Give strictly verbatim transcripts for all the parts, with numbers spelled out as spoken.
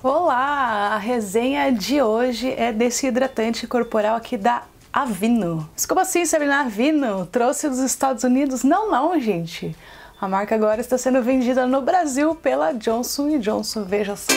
Olá! A resenha de hoje é desse hidratante corporal aqui da Aveeno. Mas como assim, Sabrina? Aveeno trouxe dos Estados Unidos? Não, não, gente. A marca agora está sendo vendida no Brasil pela Johnson e Johnson. Veja só.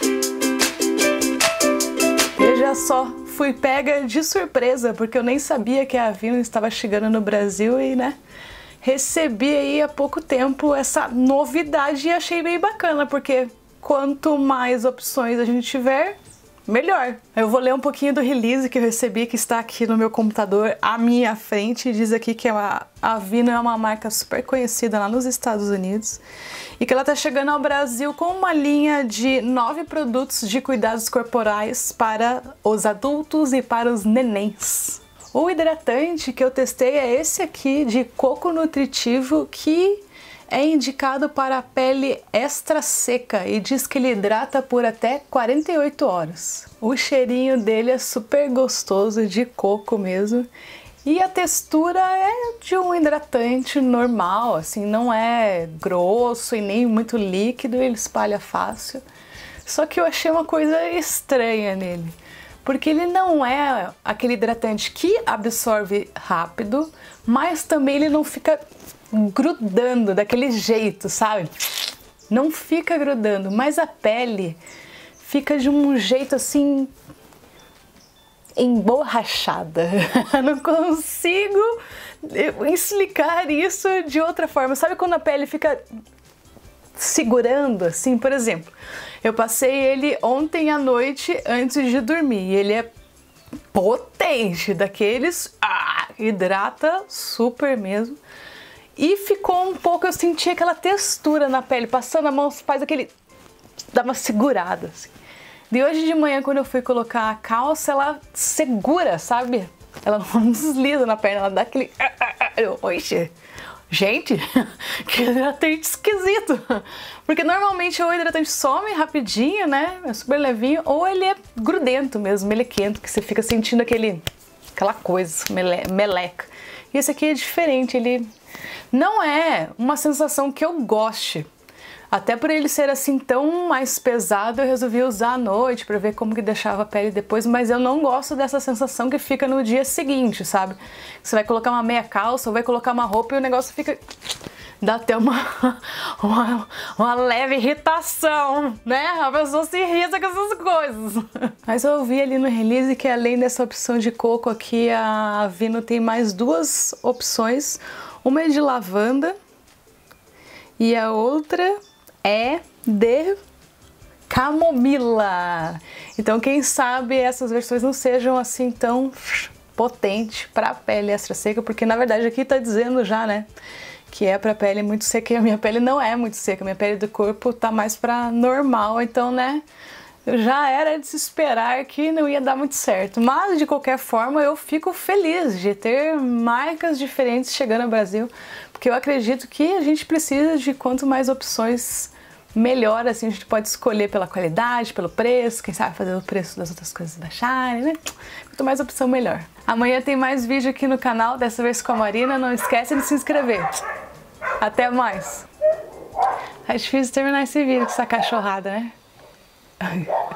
Veja só, fui pega de surpresa, porque eu nem sabia que a Aveeno estava chegando no Brasil e, né, recebi aí há pouco tempo essa novidade e achei bem bacana, porque quanto mais opções a gente tiver, melhor. Eu vou ler um pouquinho do release que eu recebi, que está aqui no meu computador à minha frente. Diz aqui que a Aveeno é uma marca super conhecida lá nos Estados Unidos e que ela está chegando ao Brasil com uma linha de nove produtos de cuidados corporais para os adultos e para os nenéns. O hidratante que eu testei é esse aqui de coco nutritivo, que é indicado para a pele extra seca e diz que ele hidrata por até quarenta e oito horas. O cheirinho dele é super gostoso, de coco mesmo, e a textura é de um hidratante normal, assim, não é grosso e nem muito líquido, ele espalha fácil. Só que eu achei uma coisa estranha nele, porque ele não é aquele hidratante que absorve rápido, mas também ele não fica grudando daquele jeito, sabe? Não fica grudando, mas a pele fica de um jeito assim emborrachada. Não consigo explicar isso de outra forma. Sabe quando a pele fica segurando assim? Por exemplo, eu passei ele ontem à noite antes de dormir e ele é potente, daqueles, ah, hidrata super mesmo. E ficou um pouco, eu senti aquela textura na pele, passando a mão, faz aquele, dá uma segurada, assim. De hoje de manhã, quando eu fui colocar a calça, ela segura, sabe? Ela não desliza na perna, ela dá aquele... Oxe, gente, que hidratante esquisito. Porque normalmente ou o hidratante some rapidinho, né? É super levinho, ou ele é grudento mesmo, melequento, que você fica sentindo aquele, aquela coisa, mele, meleca. E esse aqui é diferente, ele não é uma sensação que eu goste. Até por ele ser assim tão mais pesado, eu resolvi usar à noite para ver como que deixava a pele depois, mas eu não gosto dessa sensação que fica no dia seguinte, sabe? Você vai colocar uma meia calça ou vai colocar uma roupa e o negócio fica... dá até uma, uma, uma leve irritação, né? A pessoa se irrita com essas coisas. Mas eu vi ali no release que além dessa opção de coco aqui, a Aveeno tem mais duas opções. Uma é de lavanda e a outra é de camomila. Então quem sabe essas versões não sejam assim tão potentes para a pele extra seca, porque na verdade aqui tá dizendo já, né, que é para pele muito seca, e a minha pele não é muito seca, a minha pele do corpo tá mais para normal, então, né, já era de se esperar que não ia dar muito certo. Mas de qualquer forma eu fico feliz de ter marcas diferentes chegando ao Brasil, porque eu acredito que a gente precisa de quanto mais opções, melhor, assim, a gente pode escolher pela qualidade, pelo preço, quem sabe fazer o preço das outras coisas baixarem, né? Quanto mais opção, melhor. Amanhã tem mais vídeo aqui no canal, dessa vez com a Marina, não esquece de se inscrever. Até mais! É difícil terminar esse vídeo com essa cachorrada, né?